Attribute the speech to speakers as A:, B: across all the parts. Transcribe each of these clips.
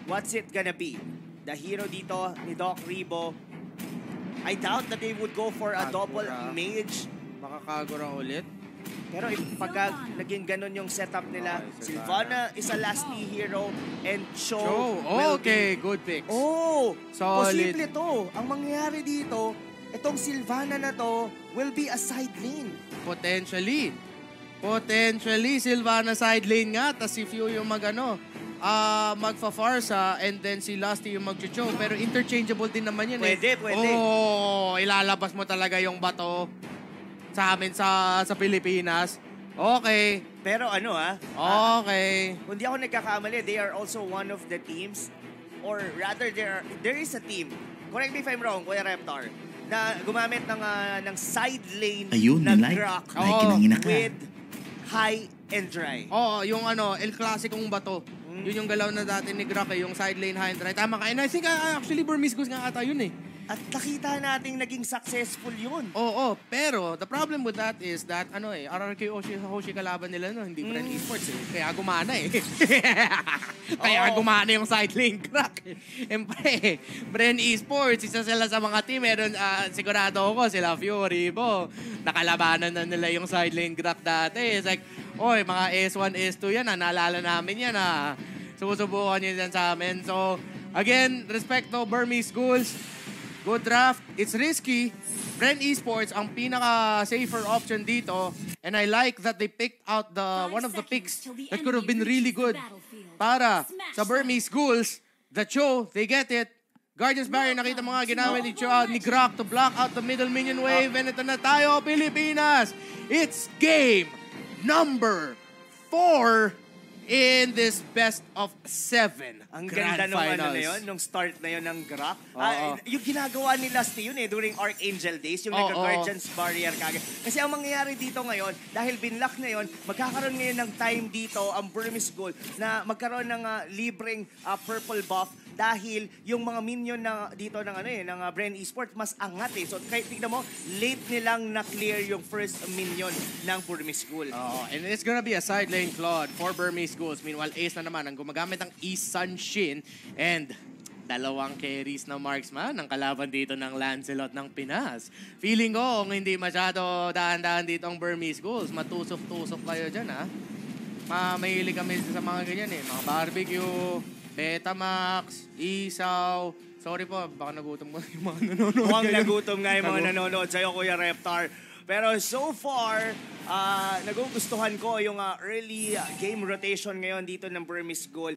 A: what's it gonna be? The hero dito ni Doc Rebo. I doubt that they would go for a double mage.
B: Makakagura ulit.
A: Pero pag naging ganun yung setup nila, Sylvana is a lasty hero and Cho
B: okay, good picks.
A: Solid. Posible to. Ang mangyayari dito, itong Sylvana na to will be a side lane.
B: Potentially, Sylvana side lane nga. Tas si Few yung magfa-Farsa and then si Lusty yung mag-Cho. Pero interchangeable din naman yan.
A: Pwede.
B: Ilalabas mo talaga yung bato sa amin sa Pilipinas. Okay.
A: Pero
B: okay.
A: Kung di ako nagkakamali, they are also one of the teams, or rather there is a team, correct me if I'm wrong, Kuya Reptar, na gumamit ng side lane na Grok with high and dry.
B: Yung El Clasicong bato. Yun yung galaw na dati ni Grok, yung side lane high and dry. Tama ka. And I think actually Burmese Ghouls nga ata yun eh.
A: At nakita nating naging successful yun.
B: Pero the problem with that is that RRQ Hoshi kalaban nila hindi BREN Esports eh. Kaya gumana eh. Kaya gumana yung side lane Grok. Siyempre, BREN Esports, isa sila sa mga team. Meron, sigurado ako sila Fury po. Nakalabanan na nila yung side lane Grok dati. It's like, mga S1, S2 yan naalala namin yan Susubukan nyo yan sa amin. So, again, respect to Burmese Ghouls. Good draft. It's risky. BREN Esports ang pinaka-safer option dito. And I like that they picked out one of the picks that could have been really good para sa Burmese Ghouls. The Cho, they get it. Guardian's Barrier, nakita mga ginamit ni Grok to block out the middle minion wave. And ito na tayo, Pilipinas. It's game number 4 in this best of 7
A: Ang
B: grand
A: ganda
B: finals.
A: nung start na yun ng Grok. Yung ginagawa ni Lusty yun during Archangel days, yung nagka-Guardian's Barrier kagad. Kasi ang mangyayari dito ngayon, dahil binlock na yun, magkakaroon ngayon ng time dito ang Burmese Ghouls na magkaroon ng libreng purple buff dahil yung mga minion na dito ng BREN Esports mas angat eh. So kahit tignan mo, late nilang na-clear yung first minion ng Burmese Ghouls.
B: And it's gonna be a side lane Claude for Burmese Ghouls. Meanwhile, Ace na naman ang gumagamit ng Isan Shin and dalawang carries na marksman ang kalaban dito ng Lancelot ng Pinas. Feeling ko kung hindi masyado dahan-dahan dito ang Burmese Ghouls, matusok-tusok kayo dyan mahilig kami sa mga ganyan mga barbecue, Betamax, Isaw. Sorry po, baka nagutom ko yung mga nanonood.
A: Mukhang nagutom nga yung mga nanonood sa'yo, Kuya Reptar. Pero so far, nagugustuhan ko yung early game rotation ngayon dito ng Burmese Ghouls.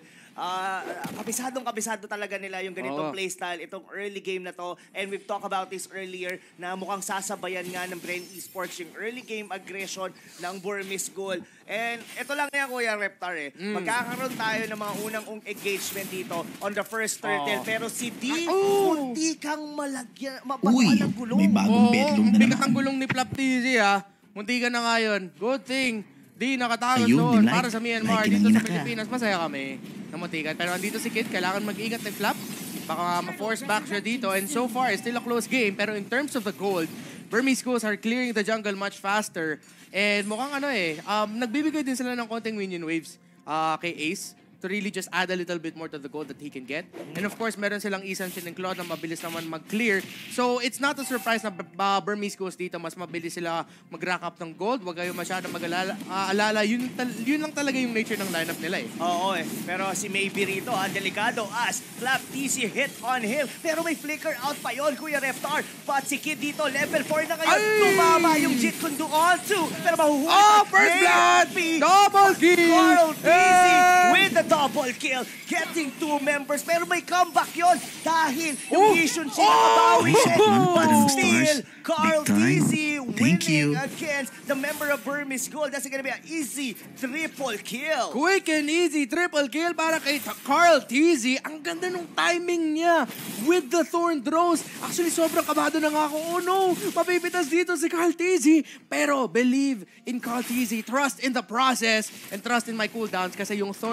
A: Kabisado talaga nila yung ganitong playstyle, itong early game na to. And we've talked about this earlier na mukhang sasabayan nga ng BREN Esports yung early game aggression ng Burmese Ghouls. And ito lang yan, Kuya Reptar magkakaroon tayo ng mga unang engagement dito on the first turtle. Pero si D, munti kang mabatuan ng gulong.
C: May bagong bedroom na
B: naman. Ang gulong ni Flap TZ munti ka na ngayon. Good thing. Di nakatakas doon para sa Myanmar. Dito sa Pilipinas, masaya kami na muntikan. Pero andito si Kid, kailangan mag-ingat ng Flap. Baka ma-force back siya dito. And so far, it's still a close game. Pero in terms of the gold, Burmese Ghouls are clearing the jungle much faster. And mukhang nagbibigay din sila ng konting minion waves kay Ace to really just add a little bit more to the gold that he can get. And of course, meron silang Isan Shin and Claude na mabilis naman mag-clear. So, it's not a surprise na Burmese Ghouls dito, mas mabilis sila mag-rack up ng gold. Huwag kayo masyadong mag-alala. Yun lang talaga yung nature ng lineup nila
A: Pero si Maybe rito, delikado as Flap TC hit on him. Pero may flicker out pa yon, Kuya Reptar. But si Kid dito, level 4 na ngayon. Tumama yung Jit Kundo on 2. Pero mahuhuli.
B: First blood! Double kill!
A: Carl TC with the double kill, getting 2 members. Pero may comeback yon dahil yung Vision siya nakabawi siya. But still, Carl TZ winning against the member of Burmese Ghouls. That's gonna be an easy triple kill.
B: Quick and easy triple kill para kay Carl TZ. Ang ganda nung timing niya with the Thorn Throws. Actually, sobrang kabado na nga ako. Oh no, mapipitas dito si Carl TZ. Pero believe in Carl TZ. Trust in the process and trust in my cooldowns kasi yung Thorn Throws nga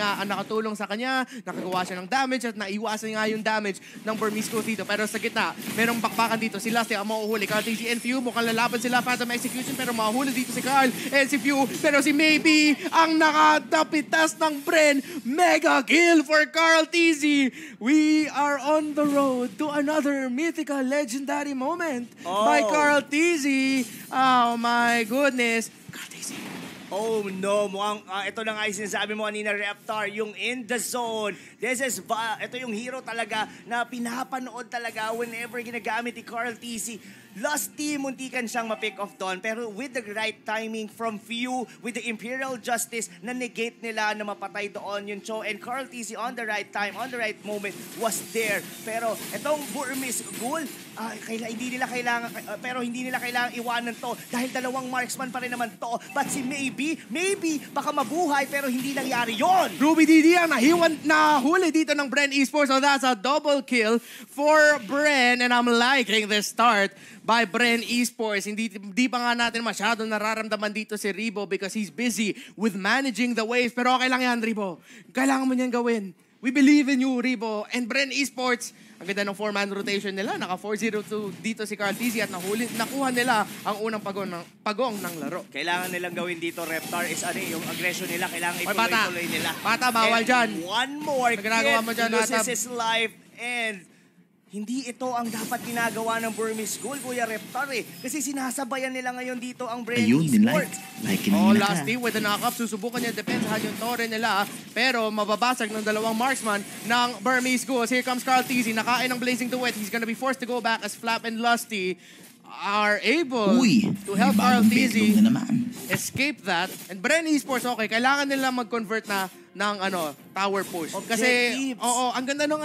B: nga ang nakatulong sa kanya, nakagawa siya ng damage at naiwasan nga yung damage ng Burmese Ghouls dito. Pero sa gitna, merong bakbakan dito. Si Lusty ang mauhuli. Carl TG and Few, mukhang lalaban sila. Phantom Execution, pero mahuhuli dito si Carl and si Few. Pero si Maybe ang nakatapitas ng Bren. Mega kill for Carl TG. We are on the road to another mythical legendary moment by Carl TG. Oh my goodness. Carl TG.
A: Oh no, mukhang ito na nga yung sinasabi mo kanina, Reptar, yung in the zone. Ito yung hero talaga na pinapanood talaga whenever ginagamit ni Carl TC. Lusty, muntikan siyang ma-pick off doon. Pero with the right timing from Few, with the Imperial Justice, na-negate nila na mapatay doon yung Cho. And Carl TC on the right time, on the right moment, was there. Pero itong Burmese Ghoul, hindi nila kailangan iwanan to dahil dalawang marksman pa rin naman to. But si Maybe, baka mabuhay pero hindi nangyari yon.
B: Ruby DD ang nahuli dito ng BREN Esports. So that's a double kill for BREN. And I'm liking this start by BREN Esports. Hindi pa nga natin masyado nararamdaman dito si Ribo because he's busy with managing the waves. Pero okay lang yan, Ribo. Kailangan mo niyan gawin. We believe in you, Ribo. And BREN Esports, ang ganda ng 4-man rotation nila. Naka 4-0-2 dito si Carl TZ at nakuha nila ang unang pagong ng laro.
A: Kailangan nilang gawin dito, Reptar, is yung aggression nila. Kailangan ituloy-tuloy nila.
B: Bata, bawal dyan.
A: One more kid loses his life and hindi ito ang dapat ginagawa ng Burmese Ghoul, Kuya Reptar Kasi sinasabayan nila ngayon dito ang BREN Esports.
B: Lusty with the knock-up. Susubukan niya, depensahan yung tore nila. Pero mababasag ng dalawang marksman ng Burmese Ghouls. Here comes Carl TZ. Nakain ng Blazing Duet. He's gonna be forced to go back as Flap and Lusty are able to help Carl TZ escape that. And BREN Esports, okay, kailangan nila mag-convert ng tower push. Kasi ang ganda ng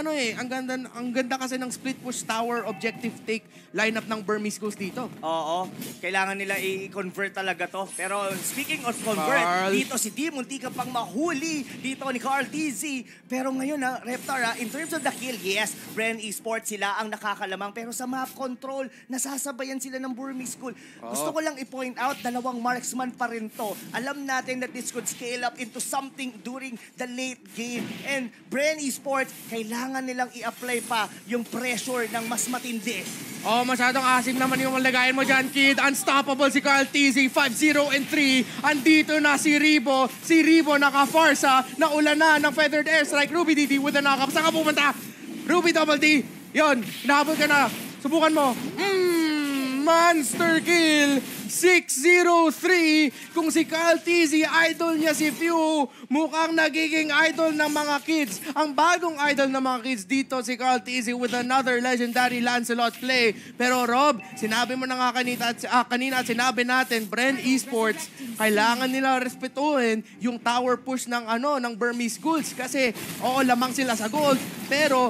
B: ang ganda kasi ng split push tower objective take lineup ng Burmese Ghouls dito.
A: Oo, kailangan nila i-convert talaga to. Pero speaking of convert, dito si D muntika pang mahuli dito ni Carl TZ. Pero ngayon Reptar, in terms of the kill, yes, BREN Esports sila ang nakakalamang, pero sa map control nasasabayan sila ng Burmese Ghoul. Gusto ko lang i-point out, dalawang marksman pa rin to. Alam natin that this could scale up into something during the late game. And BREN Esports, kailangan nilang i-apply pa yung pressure ng mas matindi.
B: Masyadong asim naman yung malagayin mo dyan, kid. Unstoppable si Carl TZ, 5-0-3. Andito na si Ribo. Si Ribo naka-farsa, naula na ng feathered airstrike. Ruby DD with a knock-up. Saan ka pumunta? Ruby Double D. Yun, hinahabol ka na. Subukan mo. Monster kill! 6-0-3. Kung si Carl TZ, idol niya si Few, mukhang nagiging idol ng mga kids. Ang bagong idol ng mga kids dito si Carl TZ with another legendary Lancelot play. Pero Rob, sinabi mo na nga kanina at sinabi natin, BREN Esports, kailangan nila respetuhin yung tower push ng Burmese Ghouls. Kasi, lamang sila sa gold. Pero,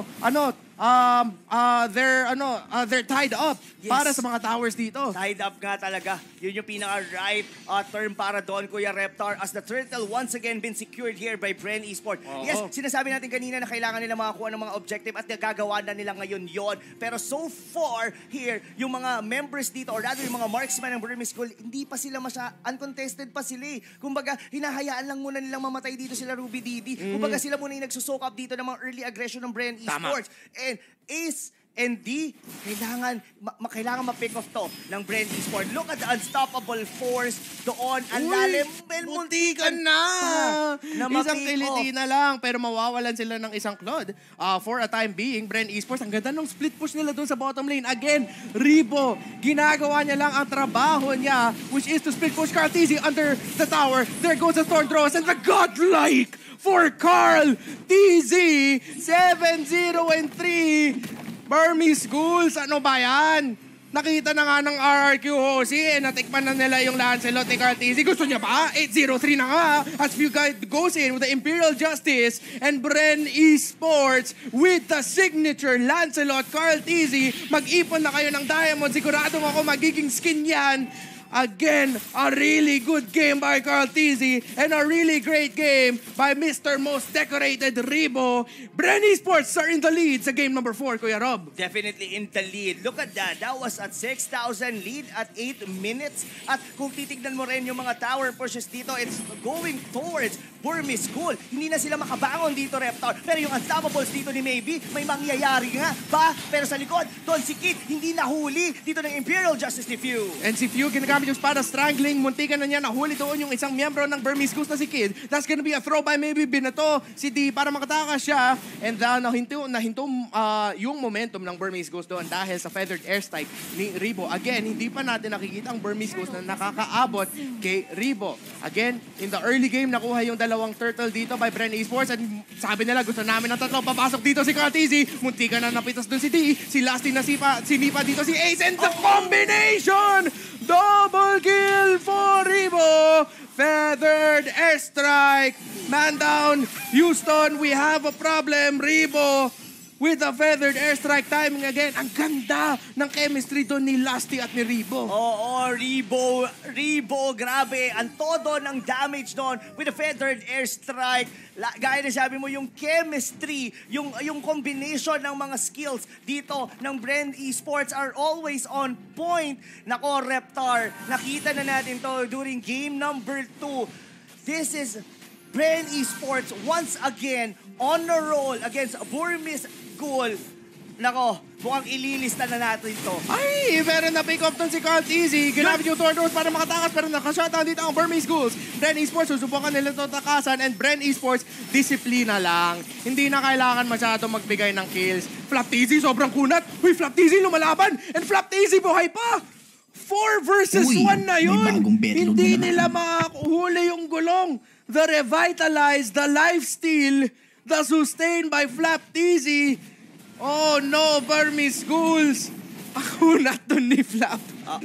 B: they're tied up para sa mga towers dito.
A: Tied up nga talaga. Yun yung pinaka-right term para doon, Kuya Reptar, as the turtle once again been secured here by BREN Esports. Yes, sinasabi natin kanina na kailangan nila makakuha ng mga objective at nagagawa na nila ngayon yon. Pero so far here, yung mga members dito, or rather yung mga marksman ng Burmese Ghoul, hindi pa sila uncontested pa sila Kumbaga, hinahayaan lang muna nilang mamatay dito sila Ruby DD. Kumbaga, sila muna yung nagsusok up dito ng mga early aggression ng BREN Esports. And Ace and D, kailangan ma-pick off to ng BREN Esports. Look at the unstoppable force doon. Ang lalim.
B: Muntikan na! Isang kiliti na lang, pero mawawalan sila ng isang Claude. For a time being, BREN Esports, ang ganda ng split push nila doon sa bottom lane. Again, Ribo, ginagawa niya lang ang trabaho niya, which is to split push Carl TZ under the tower. There goes the Storm Throws and the godlike for Carl TZ. 7-0-3. Burmese Ghouls, ano ba yan? Nakita na nga ng RRQ Hosi, natikman na nila yung Lancelot ni Carl TZ. Gusto niya pa? 8-0-3 na nga. As few guys goes in with the Imperial Justice and BREN Esports with the signature Lancelot Carl TZ. Mag-ipon na kayo ng diamond. Siguradong ako magiging skin yan. Again, a really good game by Carl Tizzy and a really great game by Mr. Most Decorated Ribo. BREN Esports are in the lead sa game number 4, Kuya Rob.
A: Definitely in the lead. Look at that. That was at 6,000 lead at 8 minutes. At kung titignan mo rin yung mga tower pushes dito, it's going towards BURMESE GHOULS. Hindi na sila makabangon dito, Reptar. Pero yung Unstoppables dito ni Maybe, may mangyayari nga ba? Pero sa likod, doon si Kid, hindi nahuli dito ng Imperial Justice ni Few.
B: And si Few, ginagamit yung espada strangling. Muntikan na niya, nahuli doon yung isang miyembro ng BURMESE GHOULS na si Kid. That's gonna be a throw by Maybe. Binato si D para makatakas siya. And nahinto yung momentum ng BURMESE GHOULS doon dahil sa feathered airstrike ni Ribo. Again, hindi pa natin nakikita ang BURMESE GHOULS na nakakaabot kay Ribo. Again, in the early game, nakuha yung dalawang turtle dito by BREN Esports. And sabi nila, gusto namin ng tatlo. Papasok dito si Cartizzi. Muntika na napitas doon si D. Si Lasty na sinipa dito si Ace. And the combination! Double kill for Ribo. Feathered airstrike. Man down. Houston, we have a problem. Ribo with a feathered airstrike timing again. Ang ganda ng chemistry doon ni Lasty at ni Ribo.
A: Oo, Ribo, grabe. Ang todo ng damage doon with a feathered airstrike. Gaya na sabi mo, yung chemistry, yung combination ng mga skills dito ng BREN Esports are always on point. Nako, Reptar, nakita na natin to during game number 2. This is BREN Esports once again on a roll against BURMESE GHOULS. Nako, mukhang ililista na natin to.
B: Ay, pero na-pick up doon si Carl Tizzy. Ginamit yung Tordos para makatakas pero nakashutdown dito ang BURMESE GHOULS. BREN Esports, susubukan nila ito takasan and BREN Esports, disiplina lang. Hindi na kailangan masyado magbigay ng kills. Flap Tizzy, sobrang kunat. Uy, Flap Tizzy lumalaban and Flap Tizzy buhay pa. 4 versus 1 na yun. Hindi nila makakuhuli yung gulong. The revitalize, the lifesteal, the sustain by Flap Tizzy. Oh no, BURMESE GHOULS. Ako na to ni Flap.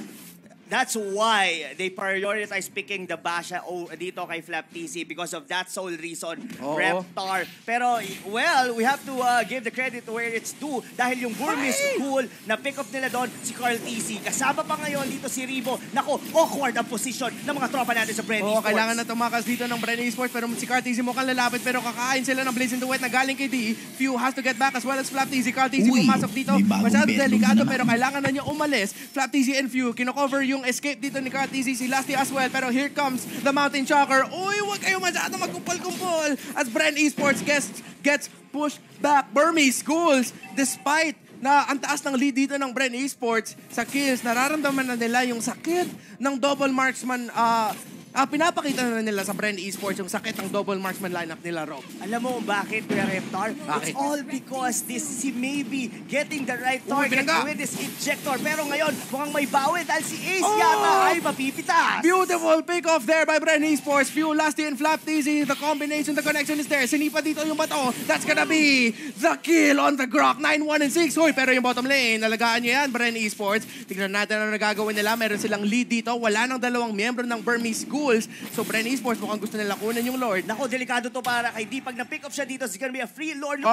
A: That's why they prioritize picking the Basha dito kay Flap TC because of that sole reason, Reptar. Pero, well, we have to give the credit where it's due dahil yung BURMESE GHOULS na pick up nila doon si Carl TC. Kasama pa ngayon dito si Ribo. Nako, awkward ang position ng mga tropa natin sa BREN Esports.
B: Kailangan na tumakas dito ng BREN Esports pero si Carl TC mukhang lalapit pero kakain sila ng Blazing Duet na galing kay D. Few has to get back as well as Flap TC. Carl TC pumasok dito. Masyado delikado pero kailangan na niya umalis. Flap TC and Few, kino-cover yung escape dito ni Carl TC, si Lasty as well. Pero here comes the Mountain Shocker. Uy, huwag kayo masyado magkumpol-kumpol as BREN Esports gets pushed back. BURMESE GHOULS, despite na ang taas ng lead dito ng BREN Esports sa kills, nararamdaman na nila yung sakit ng double marksman. Pinapakita na nila sa BREN Esports yung sakit ng double marksman lineup nila, Rob.
A: Alam mo bakit, Kuya Reptar? It's all because this si Maybe getting the right target with this ejector. Pero ngayon, mukhang may bawi dahil si Ace yata ay mapipitas.
B: Beautiful pick-off there by BREN Esports. Few, Lasty, and Flap TZ. The combination, the connection is there. Sinipa dito yung bato. That's gonna be the kill on the Grok. 9-1 and 6. Hoy, pero yung bottom lane, nalagaan niya yan, BREN Esports. Tignan natin ano nagagawin nila. Meron silang lead dito. Wala nang dalawang miyembro ng BURMESE GHOULS. So BREN Esports mukhang gusto nila kunin yung Lord.
A: Nako, delikado to para kay D. Pag na-pick up siya dito, it's gonna be a free Lord.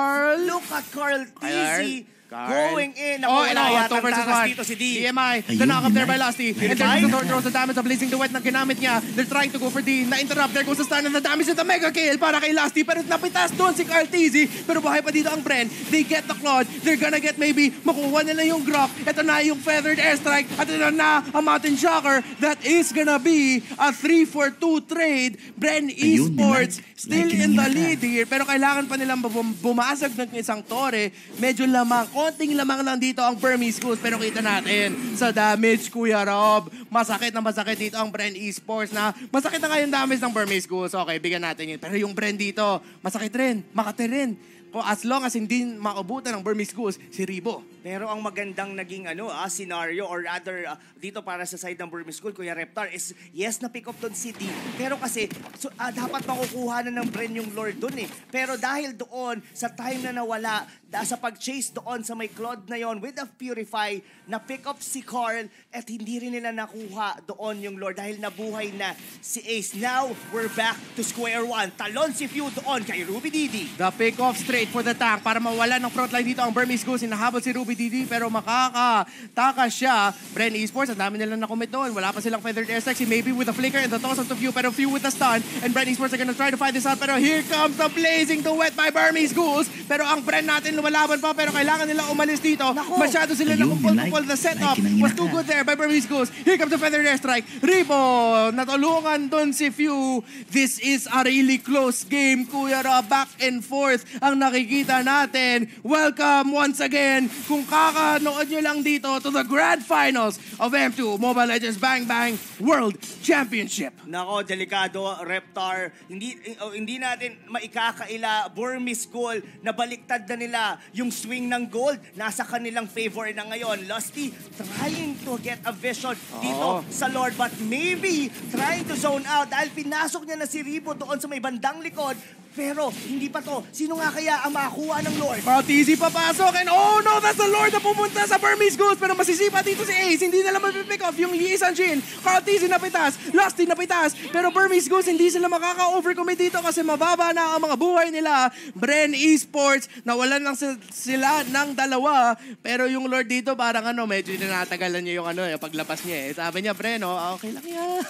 A: Look at Carl TZ. Going in. Ako, wala yatang takas dito si D.
B: DMI, the knock up there by Lasty. And there's the third throws, the damage of Blazing Duet na ginamit niya. They're trying to go for D. Na-interrupt. There goes the stun and the damage of the mega kill para kay Lasty. Pero napitas doon si Carl TZ. Pero buhay pa dito ang BREN. They get the Claude. They're gonna get maybe makuha nila yung Grok. Ito na yung feathered airstrike. At ito na ang Mountain Shocker. That is gonna be a 3-for-2 trade. BREN Esports still in the lead here. Pero kailangan pa nilang bumasag ng isang tore. Medyo lamang. Konting lamang lang dito ang BURMESE GHOULS. Pero kita natin sa damage, Kuya Rob. Masakit na masakit dito ang BREN Esports na masakit na nga yung damage ng BURMESE GHOULS. Okay, bigyan natin yun. Pero yung BREN dito, masakit rin. Makati rin. As long as hindi maubutan ng BURMESE GHOULS, si Ribo.
A: Pero ang magandang naging scenario or rather dito para sa side ng BURMESE GHOULS, Kuya Reptar, is yes na pick up doon si D. Pero kasi dapat makukuha na ng BREN yung Lord doon eh. Pero dahil doon sa time na nawala, sa pag-chase doon sa may Claude na yon with the Purify, na pick up si Carl at hindi rin nila nakuha doon yung Lord dahil nabuhay na si Ace. Now, we're back to square one. Talon si Few doon kay Ruby Didi.
B: The pick off straight for the tank para mawala ng frontline dito ang Burmese Ghouls. Hinahabol si Ruby Didi pero makakatakas siya. BREN Esports, ang dami nilang nakomit doon. Wala pa silang feathered airstrike. Si Maybe with the flicker and the toss of the Few, pero Few with the stun. And BREN Esports are gonna try to find this out. Pero here comes the blazing duet by Burmese Ghouls. Pero ang BREN natin lumalaban pa pero kailangan nila umalis dito. Masyado sila nakumpul-kupul. The setup was too good there by Burmese Ghouls. Here comes the feathered airstrike. Ribo, natulungan doon si Few. This is a really close game, Kuya Rob. Back and forth ang nakikita natin. Welcome once again, kung kakanood nyo lang dito, to the grand finals of M2 Mobile Legends Bang Bang World Championship.
A: Nako, delikado, Reptar. Hindi natin maikakaila. Burmese Gold, nabaliktad na nila yung swing ng gold. Nasa kanilang favor na ngayon. Lusty trying to get a vision dito sa Lord, but maybe trying to zone out dahil pinasok niya na si Ribo doon sa may bandang likod. Pero hindi pa to. Sino nga kaya ang makakuha ng Lord?
B: Easy papasok and oh no, that's the Lord na pumunta sa Burmese Ghouls. Pero masisipa dito si Ace. Hindi nila mapipick off yung Yisan Jin. Easy napitas, Lusty napitas. Pero Burmese Ghouls hindi sila makaka-overcommit dito kasi mababa na ang mga buhay nila. BREN Esports, nawalan lang sila ng dalawa. Pero yung Lord dito parang medyo tinatagalan niya yung yung paglabas niya eh. Sabi niya, BREN, okay lang yan.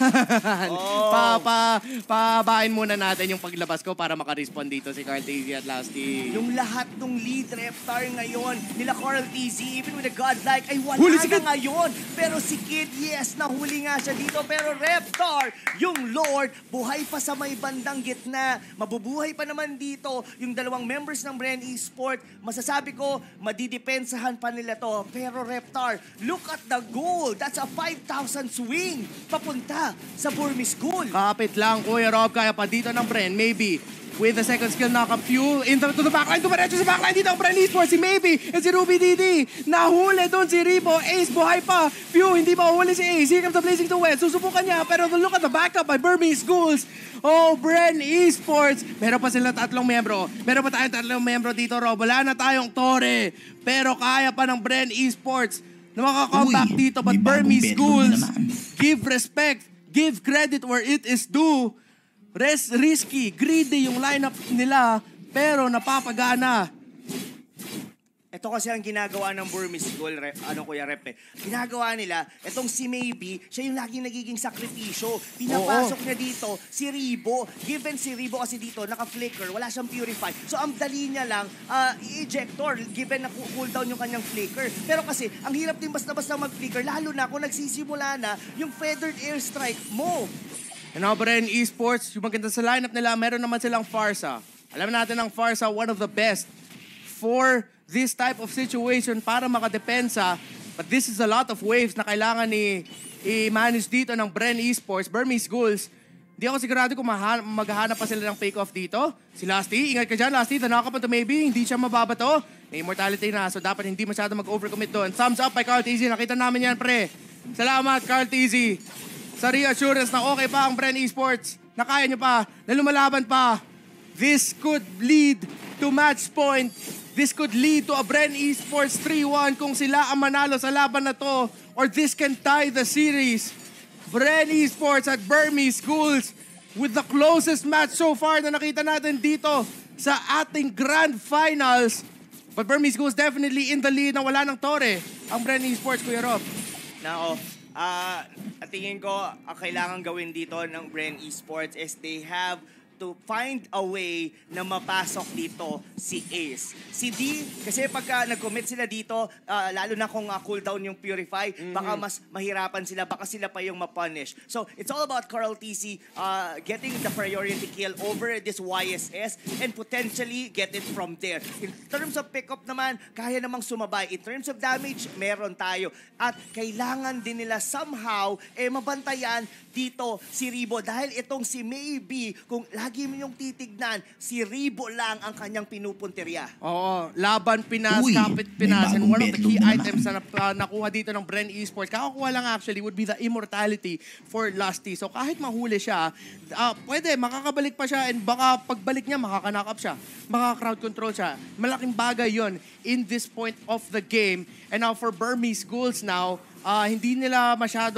B: Pabain muna natin yung paglabas ko para respond dito si Carl TZ at Lusty.
A: Yung lahat ng lead Reptar ngayon nila Carl TZ, even with a godlike, ay wala na ngayon. Pero si Kid, yes, nahuli nga siya dito. Pero Reptar, yung Lord, buhay pa sa may bandang gitna. Mabubuhay pa naman dito yung dalawang members ng BREN Esports. Masasabi ko, madidepensahan pa nila to. Pero Reptar, look at the goal. That's a 5,000 swing papunta sa Burmese Gold.
B: Kapit lang, Kuya Rob, kaya pa dito ng BREN, maybe. With the second skill knock-up, Few into the backline. Tumaretso sa backline dito ang BREN Esports. Si Maybe and si Ruby Didi. Nahuli doon si Ribo. Ace buhay pa. Few hindi pa huli si Ace. Here comes the blazing duet. Susubukan niya. Pero look at the backup by Burmese Ghouls. Oh, BREN Esports. Meron pa sila tatlong membro. Meron pa tayong tatlong membro dito, Rob. Wala na tayong Tore. Pero kaya pa ng BREN Esports na makakomeback dito. But Burmese Ghouls, give respect, give credit where it is due. Risky, greedy yung lineup nila, pero napapagana.
A: Ito kasi ang ginagawa ng Burmese Gold, Kuya Rep, ginagawa nila, itong si Maybe, siya yung laging nagiging sakripisyo. Pinapasok niya dito si Ribo. Given si Ribo kasi dito, naka-flicker, wala siyang purify. So ang dali niya lang, i-ejector, given na cooldown yung kanyang flicker. Pero kasi, ang hirap din basta-basta mag-flicker, lalo na kung nagsisimula na yung feathered airstrike mo.
B: And now, BREN Esports, yung maganda sa lineup nila, meron naman silang Farsa. Alam natin ang Farsa, one of the best for this type of situation para makadepensa. But this is a lot of waves na kailangan i-manage dito ng BREN Esports. Burmese Ghouls, hindi ako sigurado kung maghahanap pa sila ng fake-off dito. Si Lusty, ingat ka dyan, Lusty. The knock-up to Maybe, hindi siya mababato. May immortality na, so dapat hindi masyado mag-overcommit doon. Thumbs up by Carl TZ. Nakita namin yan, pre. Salamat, Carl TZ. Sa reassurance na okay pa ang BREN Esports, na kaya nyo pa, na lumalaban pa. This could lead to match point. This could lead to a BREN Esports 3-1 kung sila ang manalo sa laban na to. Or this can tie the series. BREN Esports at Burmese Ghouls with the closest match so far na nakita natin dito sa ating grand finals. But Burmese Ghouls definitely in the lead na wala ng Tore. Ang BREN Esports, Kuya Rob.
A: Nako, at tingin ko, ang kailangan gawin dito ng BREN Esports is they have to find a way na mapasok dito si Ace. Si D, kasi pagka nag-commit sila dito, lalo na kung cooldown yung Purify, baka mas mahirapan sila, baka sila pa yung mapunish. So, it's all about Carl TC getting the priority kill over this YSS and potentially get it from there. In terms of pickup naman, kaya namang sumabay. In terms of damage, meron tayo. At kailangan din nila somehow mabantayan dito si Ribo dahil itong si Maybe, kung lagi mo yung titignan, si Ribo lang ang kanyang pinupunteriya.
B: Oo, laban Pinas,
C: Uy,
B: kapit
C: may
B: Pinas, and
C: bagong
B: one of the
C: betlog
B: key
C: na
B: items
C: naman.
B: na nakuha dito ng BREN Esports, kakakuha lang actually would be the immortality for Lusty. So kahit mahuli siya, pwede, makakabalik pa siya, and baka pagbalik niya, makaka-knock up siya, makaka-crowd control siya. Malaking bagay yon in this point of the game. And now for BURMESE GHOULS now, hindi nila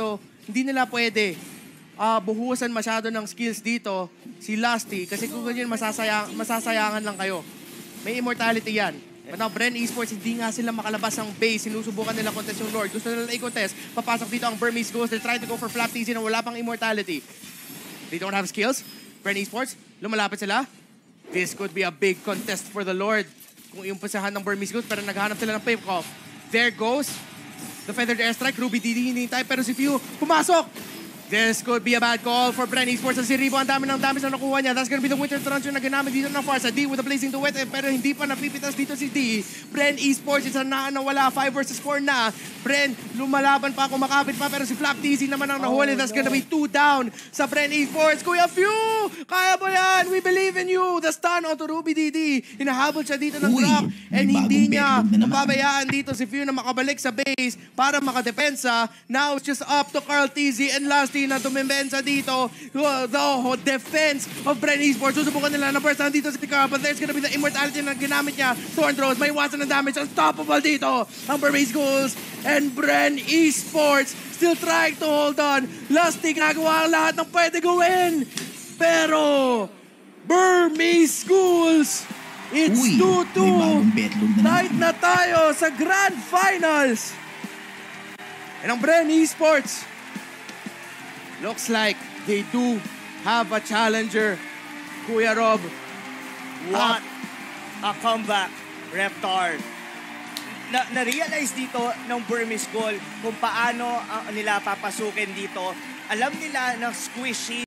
B: pwede buhusan masyado ng skills dito si Lusty kasi kung ganyan masasayangan lang kayo. May immortality yan. But now, BREN Esports, hindi nga sila makalabas ng base. Sinusubukan nila contest yung Lord. Gusto nila i-contest. Papasok dito ang BURMESE GHOULS. They're trying to go for flap TZ na wala pang immortality. They don't have skills. BREN Esports, lumalapit sila. This could be a big contest for the Lord. Kung iumpisahan ng BURMESE GHOULS, pero naghahanap sila ng pick-off. There goes the Feathered Airstrike. Ruby DD hinihintay, pero si Few pumasok. This could be a bad call for BREN Esports. Si Ribo, ang dami ng damage na nakuha niya. That's gonna be the Winter Truncheon na ginamit dito ng Farsa. D with the Blazing Duet, pero hindi pa napipitas dito si D. BREN Esports, isa na nawala. 5 versus 4 na. BREN, lumalaban pa, kumakapit pa, pero si Flap TZ naman ang nahuli. That's gonna be 2 down sa BREN Esports. Kuya Few, kaya mo yan. We believe in you. The stun onto Ruby DD. Hinahabol siya dito ng drop. And hindi niya mapabayaan dito si Few na makabalik sa base para makadepensa. Now it's just up to Carl TZ and Lusty na tumimbensa dito. The defense of BREN Esports. Susubukan nila na burst dito si Carl, but there's gonna be the immortality na ginamit niya. Thorn throws, may iwasan ng damage. Unstoppable dito ang BURMESE GHOULS and BREN Esports still trying to hold on. Lusty, ginagawa ang lahat ng pwede gawin. Pero BURMESE GHOULS, it's 2-2. Tight na tayo sa Grand Finals. And ang BREN Esports, looks like they do have a challenger. Kuya Rob.
A: What a comeback, Reptar. Na-realize dito ng BURMESE GHOULS kung paano nila papasukin dito. Alam nila na squishy